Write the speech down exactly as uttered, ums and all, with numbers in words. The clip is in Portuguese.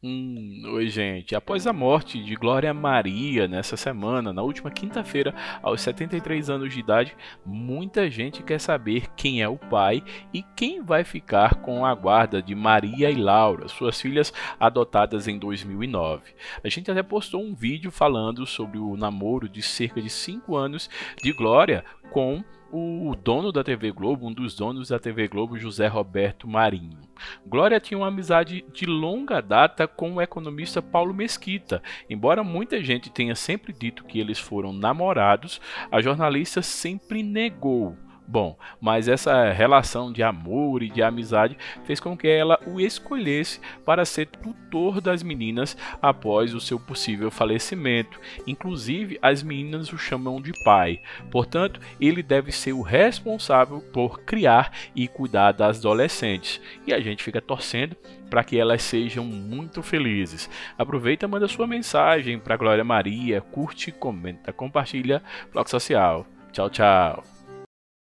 Hum, oi, gente. Após a morte de Glória Maria nessa semana, na última quinta-feira, aos setenta e três anos de idade, muita gente quer saber quem é o pai e quem vai ficar com a guarda de Maria e Laura, suas filhas adotadas em dois mil e nove. A gente até postou um vídeo falando sobre o namoro de cerca de cinco anos de Glória com o dono da T V Globo, um dos donos da T V Globo, José Roberto Marinho. Glória tinha uma amizade de longa data com o economista Paulo Mesquita. Embora muita gente tenha sempre dito que eles foram namorados, a jornalista sempre negou. Bom, mas essa relação de amor e de amizade fez com que ela o escolhesse para ser tutor das meninas após o seu possível falecimento. Inclusive, as meninas o chamam de pai. Portanto, ele deve ser o responsável por criar e cuidar das adolescentes. E a gente fica torcendo para que elas sejam muito felizes. Aproveita e manda sua mensagem para Glória Maria, curte, comenta, compartilha, blog social. Tchau, tchau.